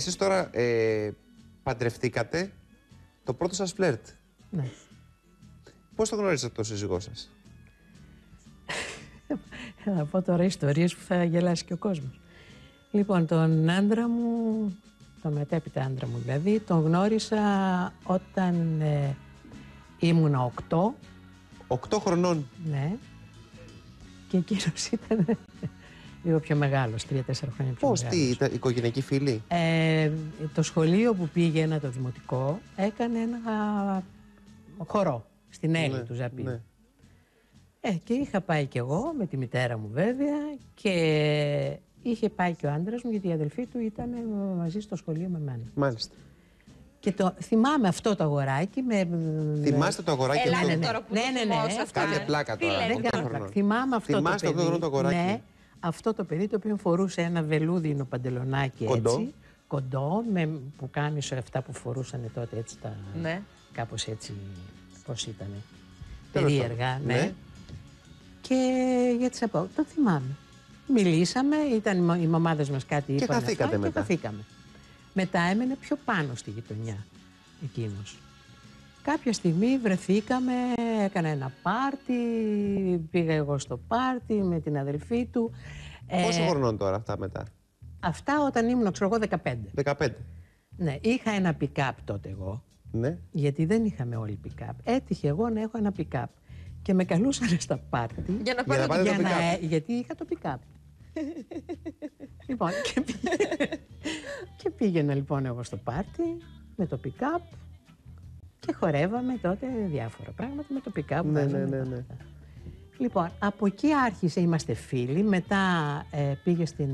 Εσείς τώρα παντρευτήκατε το πρώτο σας φλερτ. Ναι. Πώς το γνωρίσατε το σύζυγό σας? Θα πω τώρα ιστορίες που θα γελάσει και ο κόσμος. Λοιπόν, τον άντρα μου, τον μετέπειτα άντρα μου δηλαδή, τον γνώρισα όταν ήμουνα 8. 8 χρονών. Ναι. Και εκείνος ήταν λίγο πιο μεγάλος, 3-4 χρόνια πιο Πώς, μεγάλος. τι, ήταν οικογενειακοί φίλοι? Το σχολείο που πήγαινα, το δημοτικό, έκανε ένα χορό στην Έλλη του Ζαπίου. Ναι. Και είχα πάει κι εγώ με τη μητέρα μου βέβαια και είχε πάει και ο άντρας μου γιατί η αδελφή του ήταν μαζί στο σχολείο με μένα. Μάλιστα. Και θυμάμαι αυτό το αγοράκι με... Θυμάστε το αγοράκι αυτό? Ελάτε τώρα που το θυμόσαστε. Κάντε πλάκα τώρα. Δεν κάνω πλάκα. Θυμάμαι αυτό Θυμάστε το παιδί. το αγοράκι? Ναι, αυτό το παιδί το οποίο φορούσε ένα βελούδινο παντελονάκι έτσι. Κοντό, που κάνει αυτά που φορούσαν τότε έτσι τα... Ναι. Κάπως έτσι, πώς ήτανε. Τέλος Περίεργα, πάντων. ναι. Και γιατί σε πω, το θυμάμαι. Μιλήσαμε, ήταν οι μαμάδες μας κάτι είπαν. χαθήκατε μετά. Και χαθήκαμε. Μετά έμενε πιο πάνω στη γειτονιά εκείνος. Κάποια στιγμή βρεθήκαμε, έκανα ένα πάρτι, πήγα εγώ στο πάρτι με την αδελφή του. Πόσο χρονών τώρα αυτά μετά? Αυτά όταν ήμουν, ξέρω εγώ, 15. 15. Ναι, είχα ένα pick-up τότε εγώ. Ναι. Γιατί δεν είχαμε όλοι pick-up. Έτυχε εγώ να έχω ένα pick-up. Και με καλούσαν στα πάρτι. Για να πάρετε το pick-up. Γιατί είχα το pick-up. Λοιπόν, και πήγαινα λοιπόν εγώ στο πάρτι με το pick-up και χορεύαμε τότε διάφορα πράγματα με το pick-up. Ναι. Λοιπόν, από εκεί άρχισε, είμαστε φίλοι. Μετά πήγε στην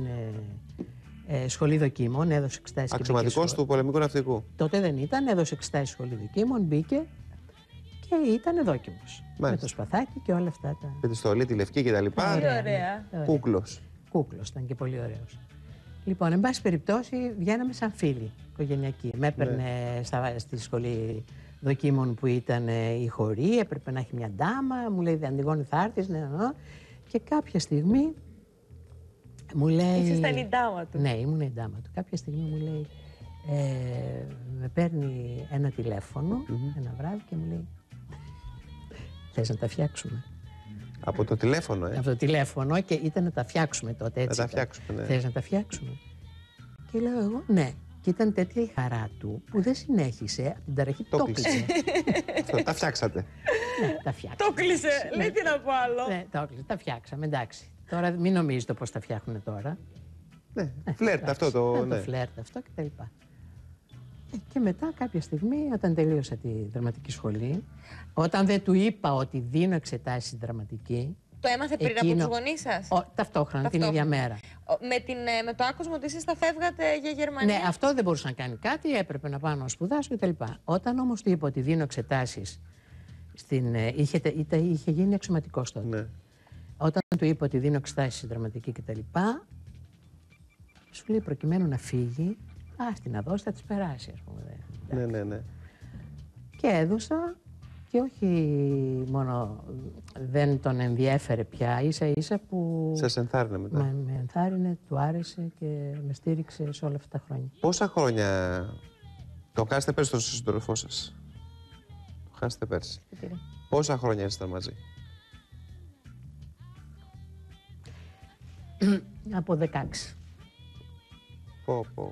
σχολή δοκίμων, έδωσε εξετάσεις. Αξιωματικός του πολεμικού ναυτικού. Τότε δεν ήταν, έδωσε εξετάσεις σχολή δοκίμων, μπήκε και ήταν δόκιμος. Με το σπαθάκι και όλα αυτά τα... Με τη στολή, τη λευκή κτλ. Πολύ ωραία. Κούκλος. Κούκλος ήταν και πολύ ωραίος. Λοιπόν, εν πάση περιπτώσει, βγαίναμε σαν φίλοι οικογενειακοί. Με έπαιρνε στη σχολή δοκίμων που ήταν η χορή, έπρεπε να έχει μια ντάμα, μου λέει Αντιγόνη θα έρθεις, ναι. Και κάποια στιγμή μου λέει... Ήσασταν η ντάμα του. Ναι, ήμουν η ντάμα του. Κάποια στιγμή μου λέει, με παίρνει ένα τηλέφωνο ένα βράδυ και μου λέει θες να τα φτιάξουμε? Από το τηλέφωνο, Από το τηλέφωνο και ήταν να τα φτιάξουμε τότε έτσι. Να τα φτιάξουμε, ναι. Θες να τα φτιάξουμε? Και λέω εγώ ναι. Και ήταν τέτοια η χαρά του που δεν συνέχισε από την ταραχή. Το κλείσε. Αυτό, τα φτιάξατε. Ναι, τα φτιάξαμε. Το κλείσε. Λέει τι να πω άλλο. Ναι, το κλείσε. Τα φτιάξαμε, εντάξει. Τώρα μην νομίζετε πώς τα φτιάχνουν τώρα. Ναι, φλερτ αυτό το... Το φλερτ αυτό και τα λοιπά. Και μετά κάποια στιγμή όταν τελείωσα τη δραματική σχολή, όταν δεν του είπα ότι δίνω εξετάσεις στη δραματική. Το έμαθε πριν από τους γονείς σας? Ταυτόχρονα, την ίδια μέρα. Με το άκουσμα ότι εσείς θα φεύγατε για Γερμανία. Ναι, αυτό δεν μπορούσε να κάνει κάτι, έπρεπε να πάω να σπουδάσω κτλ. Όταν όμως του είπα ότι δίνω εξετάσεις, είχε γίνει αξιωματικός τότε. Ναι. Όταν του είπα ότι δίνω εξετάσεις στη δραματική κτλ. Σου λέει προκειμένου να φύγει, άστι να δώσει, θα τις περάσει, ας πούμε. Ναι. Και έδωσα. Και όχι μόνο δεν τον ενδιέφερε πια, ίσα που... Σας ενθάρρυνε μετά. Με ενθάρρυνε, του άρεσε και με στήριξε σε όλα αυτά τα χρόνια. Πόσα χρόνια το χάσετε πέρσι τον σύντροφό σας? Το χάσετε πέρσι. Πόσα χρόνια ήσασταν μαζί? Από 16. Πω.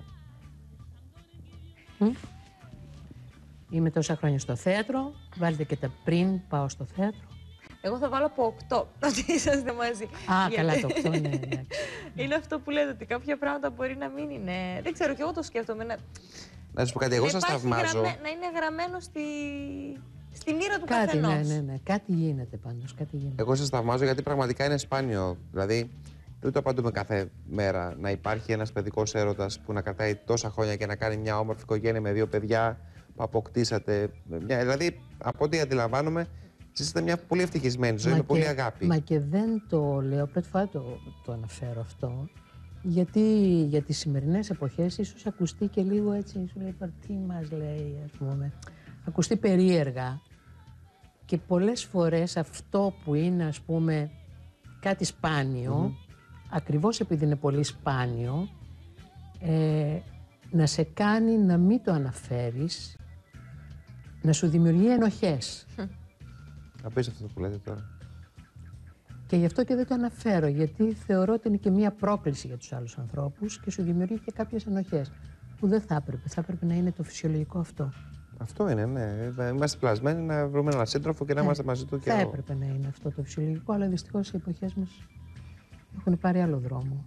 Είμαι τόσα χρόνια στο θέατρο. Βάλτε και τα πριν πάω στο θέατρο. Εγώ θα βάλω από 8 ότι είσαστε μαζί. Καλά, το 8, ναι. Είναι αυτό που λέτε, ότι κάποια πράγματα μπορεί να μην είναι. Δεν ξέρω, και εγώ το σκέφτομαι. Να σας πω κάτι, εγώ σας θαυμάζω. Να είναι γραμμένο στη μοίρα του καθενός. Ναι. Κάτι γίνεται πάντως. Εγώ σας θαυμάζω γιατί πραγματικά είναι σπάνιο. Δηλαδή, δεν το απαντούμε κάθε μέρα να υπάρχει ένας παιδικός έρωτας που να κρατάει τόσα χρόνια και να κάνει μια όμορφη οικογένεια με 2 παιδιά που αποκτήσατε. Δηλαδή, από ό,τι αντιλαμβάνομαι, εσείς είστε μια πολύ ευτυχισμένη ζωή με πολύ αγάπη. Μα και δεν το λέω, πρώτη φορά το αναφέρω αυτό, γιατί για τις σημερινές εποχές ίσως ακουστεί και λίγο έτσι, σου λέει, τι μας λέει, ας πούμε, ακουστεί περίεργα. Και πολλές φορές αυτό που είναι, ας πούμε, κάτι σπάνιο, ακριβώς επειδή είναι πολύ σπάνιο, να σε κάνει να μην το αναφέρεις, να σου δημιουργεί ενοχές. Απίστευτο αυτό που λέτε τώρα. Και γι' αυτό και δεν το αναφέρω, γιατί θεωρώ ότι είναι και μία πρόκληση για τους άλλους ανθρώπους και σου δημιουργεί και κάποιες ενοχές που δεν θα έπρεπε. Θα έπρεπε να είναι το φυσιολογικό αυτό. Αυτό είναι, ναι. Είμαστε πλασμένοι να βρούμε έναν σύντροφο και να είμαστε μαζί του και Θα έπρεπε να είναι αυτό το φυσιολογικό, αλλά δυστυχώς οι εποχές μας έχουν πάρει άλλο δρόμο.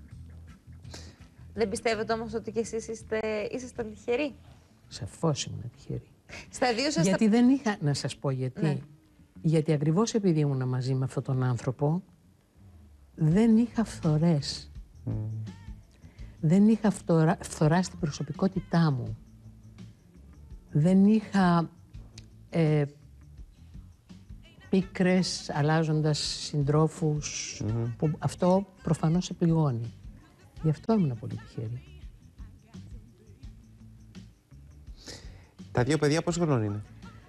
Δεν πιστεύετε όμως ότι κι εσείς ήσασταν τυχεροί? Σαφώς ήμουν τυχερή. Στα δύο σας Γιατί δεν είχα, να σας πω γιατί. Ναι. Γιατί ακριβώς επειδή ήμουν μαζί με αυτόν τον άνθρωπο, δεν είχα φθορές. Δεν είχα φθορά στην προσωπικότητά μου. Δεν είχα πίκρες αλλάζοντας συντρόφους, που αυτό προφανώς σε πληγώνει. Γι' αυτό ήμουν πολύ τυχερή. Τα δύο παιδιά πόσο χρονών είναι?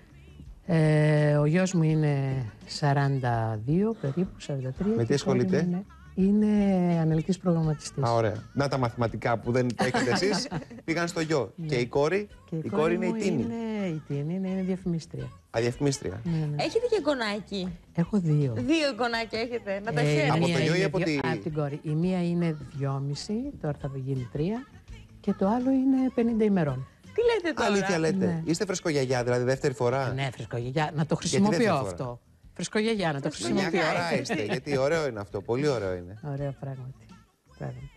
Ο γιος μου είναι 42, περίπου 43. Με τι ασχολείται? Είναι αναλυτής προγραμματιστής. Α, ωραία. Να τα μαθηματικά που δεν τα έχετε εσείς, πήγαν στο γιο. Και η κόρη, η κόρη είναι η Τίνη. Είναι διαφημίστρια. Αδιαφημίστρια. Ναι. έχετε και γονάκι? Έχω δύο. Δύο γονάκια έχετε, να τα Η χαίρετε. Από το μία γιο ή είναι από τη- από την κόρη. Η μία είναι 2,5, τώρα θα γίνει 3 και το άλλο είναι 50 ημερών. Τι λέτε τώρα? Αλήθεια λέτε. Ναι. Είστε φρεσκογιαγιά, δηλαδή δεύτερη φορά. Ναι, φρεσκογιαγιά. Να το δεύτερη χρησιμοποιώ φορά? αυτό. Φρεσκογιαγιά, να το Μια χρησιμοποιώ. χαρά είστε, γιατί ωραίο είναι αυτό. Πολύ ωραίο είναι. Ωραίο πράγματι.